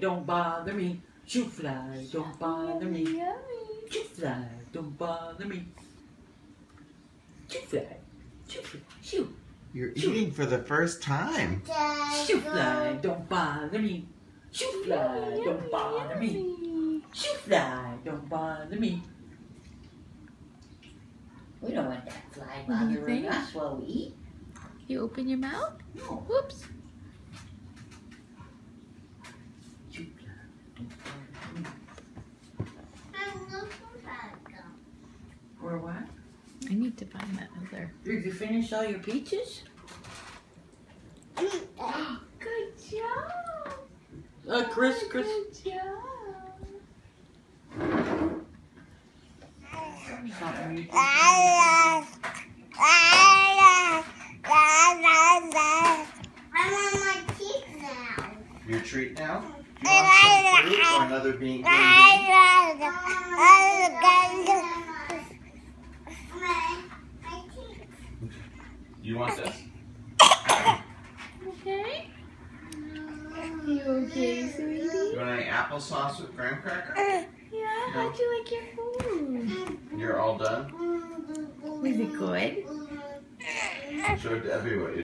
don't bother me. Shoo fly, don't bother me. Shoo fly, don't bother me. Shoo fly, shoo. You're eating for the first time. Shoo fly, don't bother me. Shoo fly, don't bother me. Shoo fly, don't bother me. We don't want that fly bothering us while we eat. You open your mouth? No. Whoops. Shoo fly, don't bother me. Or what? I need to find that other. Did you finish all your peaches? Good job. Chris. Good job. Something you I'm on my teeth now. Your treat now? Do you want some fruit or another bean? You want this? Okay. You okay, sweetie? You want any applesauce with graham cracker? Yeah, how'd you like your food? You're all done? Was it good? Show Debbie what you